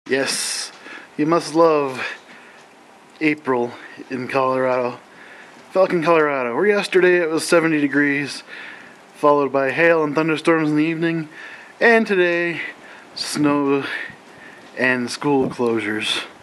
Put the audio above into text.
Yes, you must love April in Colorado. Falcon, Colorado, where yesterday it was 70 degrees, followed by hail and thunderstorms in the evening, and today, snow and school closures.